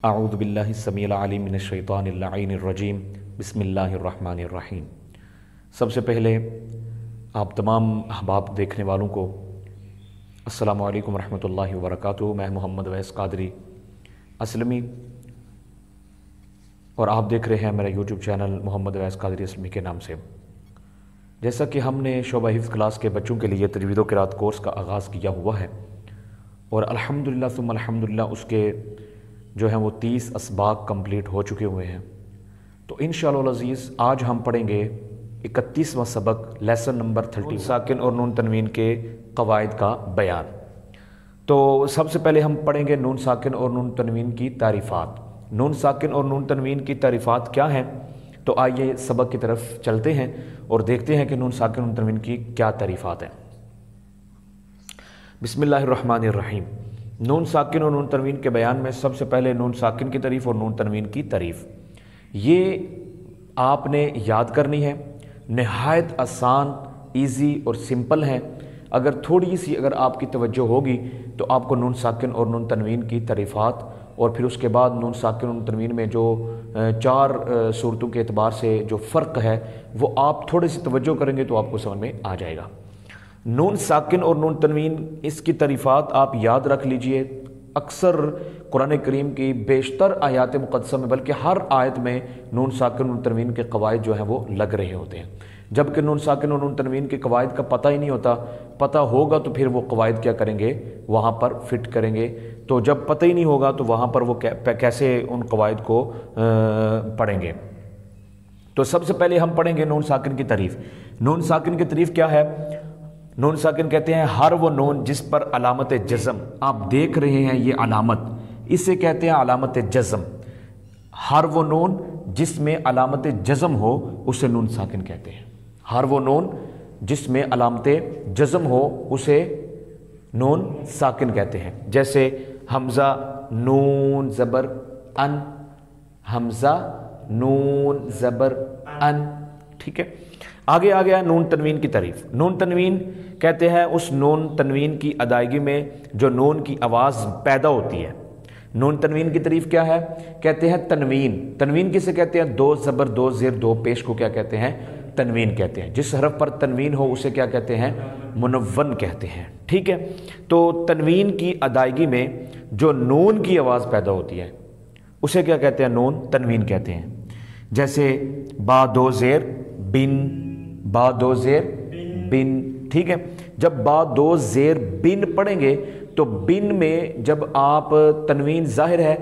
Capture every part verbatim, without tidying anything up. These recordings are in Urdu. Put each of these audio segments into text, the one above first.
اعوذ باللہ السمیع العلیم من الشیطان اللعین الرجیم بسم اللہ الرحمن الرحیم۔ سب سے پہلے آپ تمام احباب دیکھنے والوں کو السلام علیکم ورحمۃ اللہ وبرکاتہ۔ میں محمد ویس قادری اسلمی اور آپ دیکھ رہے ہیں میرا یوٹیوب چینل محمد ویس قادری اسلمی کے نام سے۔ جیسا کہ ہم نے شعبہ حفظ کلاس کے بچوں کے لیے تجوید و قرات کورس کا آغاز کیا ہوا ہے اور الحمدللہ ثم الحمدللہ اس کے جو ہیں وہ تیس اسباق کمپلیٹ ہو چکے ہوئے ہیں۔ تو انشاءاللہ العزیز آج ہم پڑھیں گے اکتیسواں سبق لیسن نمبر تھرٹی ساکن اور نون تنوین کے قواعد کا بیان۔ تو سب سے پہلے ہم پڑھیں گے نون ساکن اور نون تنوین کی تعریفات۔ نون ساکن اور نون تنوین کی تعریفات کیا ہیں؟ تو آئیے سبق کی طرف چلتے ہیں اور دیکھتے ہیں کہ نون ساکن اور نون تنوین کی کیا تعریفات ہیں۔ بسم اللہ الرحمن الرحیم۔ نون ساکن اور نون تنوین کے بیان میں سب سے پہلے نون ساکن کی تعریف اور نون تنوین کی تعریف یہ آپ نے یاد کرنی ہے۔ نہایت آسان، ایزی اور سمپل ہے۔ اگر تھوڑی سی اگر آپ کی توجہ ہوگی تو آپ کو نون ساکن اور نون تنوین کی تعریفات اور پھر اس کے بعد نون ساکن اور نون تنوین میں جو چار صورتوں کے اعتبار سے جو فرق ہے وہ آپ تھوڑی سی توجہ کریں گے تو آپ کو سمجھ میں آ جائے گا۔ نون ساکن اور نون تنوین اس کی تعریفات آپ یاد رکھ لیجئے۔ اکثر قرآن کریم کی بیشتر آیات مقدسہ میں بلکہ ہر آیت میں نون ساکن اور نون تنوین کے قواعد جو ہیں وہ لگ رہے ہوتے ہیں۔ جبکہ نون ساکن اور نون تنوین کے قواعد کا پتہ ہی نہیں ہوتا، پتہ ہوگا تو پھر وہ قواعد کیا کریں گے، وہاں پر فٹ کریں گے۔ تو جب پتہ ہی نہیں ہوگا تو وہاں پر وہ کیسے ان قواعد کو پڑھیں گے۔ تو سب سے پہلے ہم پڑھیں گے نون ساکن کی تعریف۔ نون ساکن کی تعریف کیا ہے؟ نون ساکن کہتے ہیں ہر وہ نون جس پر علامت جزم آپ دیکھ رہے ہیں، یہ علامت اسے کہتے ہیں علامت جزم۔ ہر وہ نون جس میں علامت جزم ہو اسے نون ساکن کہتے ہیں۔ ہر وہ نون جس میں علامت جزم ہو اسے نون ساکن کہتے ہیں۔ جیسے حمزہ نون زبر ان، حمزہ نون زبر ان، ٹھیک ہے۔ آگے آ گیا نون تنوین کی تعریف۔ نون تنوین کہتے ہیں اس نون تنوین کی ادائیگی میں جو نون کی آواز پیدا ہوتی ہے۔ نون تنوین کی تعریف کیا ہے؟ کہتے ہیں تنوین۔ تنوین کسے کہتے ہیں؟ دو زبر دو زیر دو پیش کو کیا کہتے ہیں؟ تنوین کہتے ہیں۔ جس حرف پر تنوین ہو اسے کیا کہتے ہیں؟ منون کہتے ہیں، ٹھیک ہے۔ تو تنوین کی ادائیگی میں جو نون کی آواز پیدا ہوتی ہے اسے کیا کہتے ہیں؟ نون تنوین کہتے ہیں۔ جیسے با دو زیر بن، با دو زیر بن، ٹھیک ہے۔ جب با دو زیر بن پڑھیں گے تو بن میں جب آپ تنوین ظاہر ہے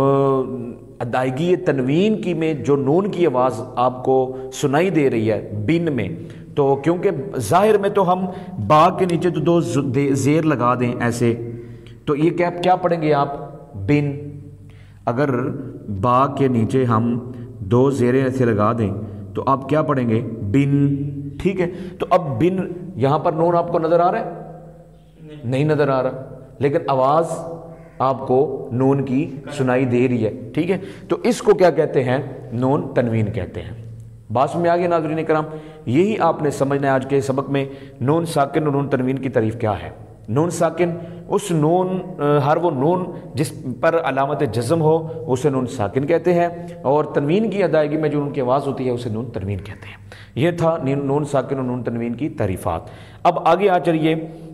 ادائیگی تنوین کی میں جو نون کی آواز آپ کو سنائی دے رہی ہے بن میں، تو کیونکہ ظاہر میں تو ہم با کے نیچے تو دو زیر لگا دیں ایسے، تو یہ کیا کیا پڑھیں گے آپ؟ بن۔ اگر با کے نیچے ہم دو زیریں ایسے لگا دیں تو آپ کیا پڑھیں گے؟ بن، ٹھیک ہے۔ تو اب بن یہاں پر نون آپ کو نظر آ رہا ہے؟ نہیں نظر آ رہا، لیکن آواز آپ کو نون کی سنائی دے رہی ہے، ٹھیک ہے۔ تو اس کو کیا کہتے ہیں؟ نون تنوین کہتے ہیں۔ بات میں آگے ناظرین کرام، یہی آپ نے سمجھنا ہے آج کے سبق میں نون ساکن اور نون تنوین کی تعریف کیا ہے۔ نون ساکن اس نون ہر وہ نون جس پر علامت جزم ہو اسے نون ساکن کہتے ہیں، اور تنوین کی ادائیگی میں جو ان کی آواز ہوتی ہے اسے نون تنوین کہتے ہیں۔ یہ تھا نون ساکن اور نون تنوین کی تعریفات۔ اب آگے آ چلیے،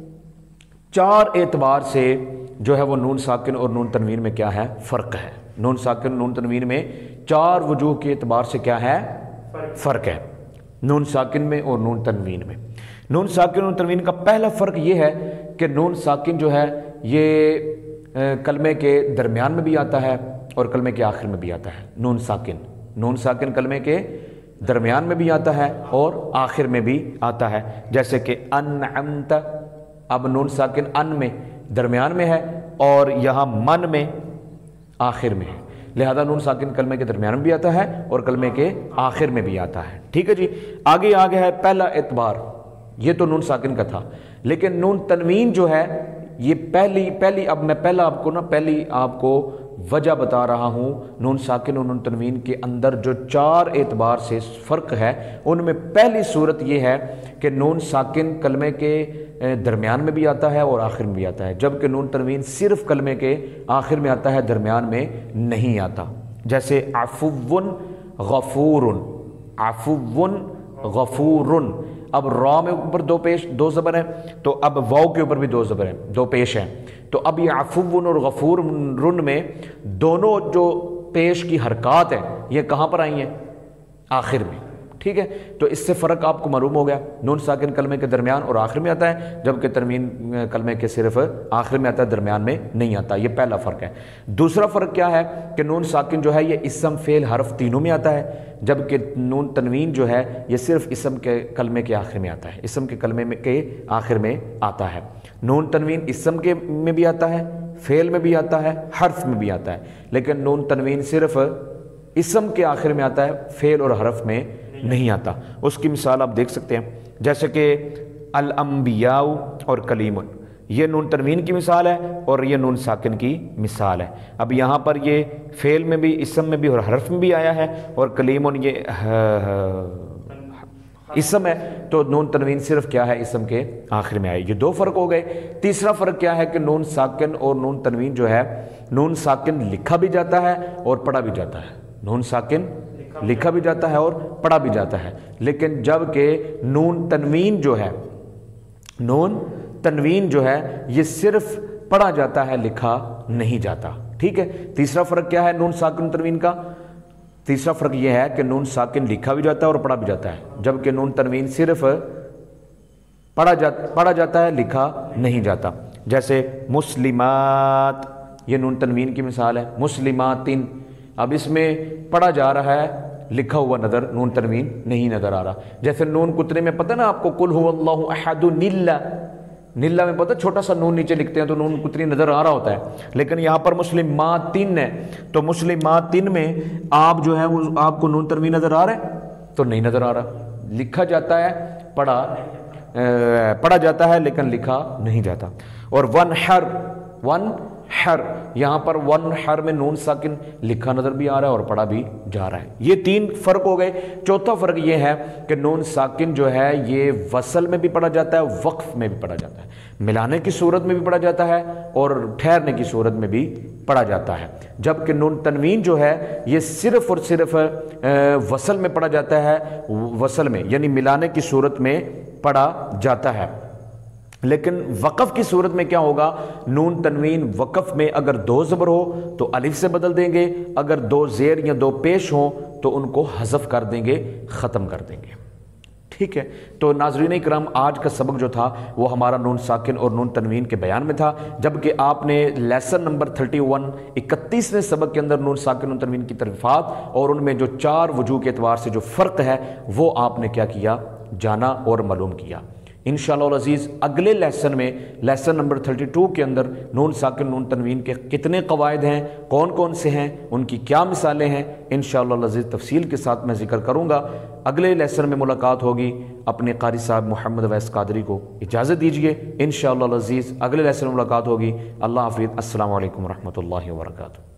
چار اعتبار سے جو ہے وہ نون ساکن اور نون تنوین میں کیا ہے؟ فرق ہے۔ نون ساکن نون تنوین میں چار وجوہ کے اعتبار سے کیا ہے؟ فرق ہے نون ساکن میں اور نون تنوین میں۔ نون ساکن اور تنوین کا پہلا فرق یہ ہے کہ نون ساکن جو ہے یہ کلمے کے درمیان میں بھی آتا ہے اور کلمے کے آخر میں بھی آتا ہے۔ نون ساکن نون ساکن کلمے کے درمیان میں بھی آتا ہے اور آخر میں بھی آتا ہے۔ جیسے کہ انعمت، اب نون ساکن ان میں درمیان میں ہے اور یہاں من میں آخر میں ہے، لہذا نون ساکن کلمے کے درمیان میں بھی آتا ہے اور کلمے کے آخر میں بھی آتا ہے، ٹھیک ہے جی۔ آگے آگے ہے پہلا اعتبار، یہ تو نون ساکن کا تھا، لیکن نون تنوین جو ہے یہ پہلی پہلی اب میں پہلا آپ کو نا پہلی آپ کو وجہ بتا رہا ہوں۔ نون ساکن اور نون تنوین کے اندر جو چار اعتبار سے فرق ہے ان میں پہلی صورت یہ ہے کہ نون ساکن کلمے کے درمیان میں بھی آتا ہے اور آخر میں بھی آتا ہے، جبکہ نون تنوین صرف کلمے کے آخر میں آتا ہے، درمیان میں نہیں آتا۔ جیسے عفو غفور، عفو غفور، اب را میں اوپر دو پیش دو زبر ہیں، تو اب واو کے اوپر بھی دو زبر ہیں، دو پیش ہیں، تو اب یہ عفو اور غفور رن میں دونوں جو پیش کی حرکات ہیں یہ کہاں پر آئی ہیں؟ آخر میں، ٹھیک ہے؟ تو اس سے فرق آپ کو معلوم ہو گیا، نون ساکن کلمے کے درمیان اور آخر میں آتا ہے، جبکہ تنوین کلمے کے صرف آخر میں آتا ہے، درمیان میں نہیں آتا۔ یہ پہلا فرق ہے۔ دوسرا فرق کیا ہے کہ نون ساکن جو ہے یہ اسم فعل حرف تینوں میں آتا ہے، جبکہ نون تنوین جو ہے یہ صرف اسم کے کلمے کے آخر میں آتا ہے، اسم کے کلمے میں کے آخر میں آتا ہے۔ نون تنوین اسم کے میں بھی آتا ہے، فعل میں بھی آتا ہے، حرف میں بھی آتا ہے، لیکن نون تنوین صرف اسم کے آخر میں آتا ہے، فعل اور حرف میں نہیں آتا۔ اس کی مثال آپ دیکھ سکتے ہیں، جیسے کہ الانبیاء اور کلیم، یہ نون تنوین کی مثال ہے اور یہ نون ساکن کی مثال ہے۔ اب یہاں پر یہ فعل میں بھی، اسم میں بھی اور حرف میں بھی آیا ہے، اور کلیم یہ اسم ہے، تو نون تنوین صرف کیا ہے؟ اسم کے آخر میں آئی۔ یہ دو فرق ہو گئے۔ تیسرا فرق کیا ہے کہ نون ساکن اور نون تنوین جو ہے، نون ساکن لکھا بھی جاتا ہے اور پڑھا بھی جاتا ہے، نون ساکن لکھا بھی جاتا ہے اور پڑھا بھی جاتا ہے، لیکن جب کہ نون تنوین جو ہے، نون تنوین جو ہے یہ صرف پڑھا جاتا ہے، لکھا نہیں جاتا، ٹھیک ہے؟ تیسرا فرق کیا ہے نون ساکن تنوین کا؟ تیسرا فرق یہ ہے کہ نون ساکن لکھا بھی جاتا ہے اور پڑھا بھی جاتا ہے، جبکہ نون تنوین صرف پڑھا جاتا پڑھا جاتا ہے، لکھا نہیں جاتا۔ جیسے مسلمات، یہ نون تنوین کی مثال ہے، مسلماتن، اب اس میں پڑھا جا رہا ہے، لکھا ہوا نظر نون تنوین نہیں نظر آ رہا۔ جیسے نون کتنے میں پتہ نا آپ کو، قل هو اللہ احد نیلا، نیلا میں پتہ چھوٹا سا نون نیچے لکھتے ہیں تو نون کتنی نظر آ رہا ہوتا ہے، لیکن یہاں پر مسلماتن ہے، تو مسلماتن میں آپ جو ہے وہ آپ کو نون تنوین نظر آ رہا ہے؟ تو نہیں نظر آ رہا، لکھا جاتا ہے، پڑھا پڑھا جاتا ہے لیکن لکھا نہیں جاتا۔ اور ون حر، ون حر، یہاں پر ون حر میں نون ساکن لکھا نظر بھی آ رہا ہے اور پڑھا بھی جا رہا ہے۔ یہ تین فرق ہو گئے۔ چوتھا فرق یہ ہے کہ نون ساکن جو ہے یہ وصل میں بھی پڑھا جاتا ہے، وقف میں بھی پڑھا جاتا ہے، ملانے کی صورت میں بھی پڑھا جاتا ہے اور ٹھہرنے کی صورت میں بھی پڑھا جاتا ہے، جبکہ نون تنوین جو ہے یہ صرف اور صرف وصل میں پڑھا جاتا ہے، وصل میں یعنی ملانے کی صورت میں پڑھا جاتا ہے۔ لیکن وقف کی صورت میں کیا ہوگا؟ نون تنوین وقف میں اگر دو زبر ہو تو الف سے بدل دیں گے، اگر دو زیر یا دو پیش ہوں تو ان کو حذف کر دیں گے، ختم کر دیں گے، ٹھیک ہے؟ تو ناظرین اکرام، آج کا سبق جو تھا وہ ہمارا نون ساکن اور نون تنوین کے بیان میں تھا، جبکہ آپ نے لیسن نمبر تھرٹی ون اکتیسویں سبق کے اندر نون ساکن اور تنوین کی ترفات اور ان میں جو چار وجوہ کے اعتبار سے جو فرق ہے وہ آپ نے کیا کیا؟ جانا اور معلوم کیا۔ انشاءاللہ العزیز اگلے لیسن میں، لیسن نمبر تھرٹی ٹو کے اندر نون ساکن نون تنوین کے کتنے قواعد ہیں، کون کون سے ہیں، ان کی کیا مثالیں ہیں، انشاءاللہ العزیز تفصیل کے ساتھ میں ذکر کروں گا۔ اگلے لیسن میں ملاقات ہوگی۔ اپنے قاری صاحب محمد اویس قادری کو اجازت دیجیے، انشاءاللہ العزیز اگلے لیسن میں ملاقات ہوگی۔ اللہ حافظ، السلام علیکم ورحمۃ اللہ وبرکاتہ۔